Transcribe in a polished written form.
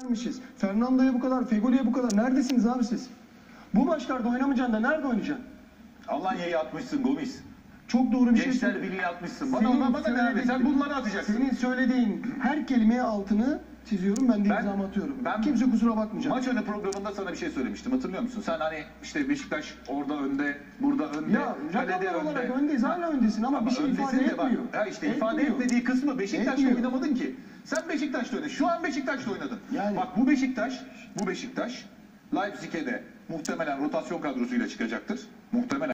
vermişiz. Fernando'ya bu kadar, Fegoli'ye bu kadar. Neredesiniz abi siz? Bu maçlarda oynamayacaksın da nerede oynayacaksın? Alanya'yı atmışsın Gomis. Çok doğru bir şey Gençler söylüyorsun. Birliği atmışsın. Bana ne abi? Sen bunları atacaksın. Senin söylediğin her kelimeye altını çiziyorum, ben de imzamı atıyorum. Kimse kusura bakmayacak. Maç önü programında sana bir şey söylemiştim, hatırlıyor musun? Sen hani işte Beşiktaş orada önde, burada önde, Ya kalede rakamlar olarak önde. öndeyiz, hala öndesin ama bir şey ifade etmiyor. Ha işte ifade etmediği kısmı Beşiktaş'ta oynamadın ki. Sen Beşiktaş'ta oynadın. Şu an Beşiktaş'ta oynadın. Yani. Bak bu Beşiktaş Leipzig'e de muhtemelen rotasyon kadrosuyla çıkacaktır. Muhtemelen.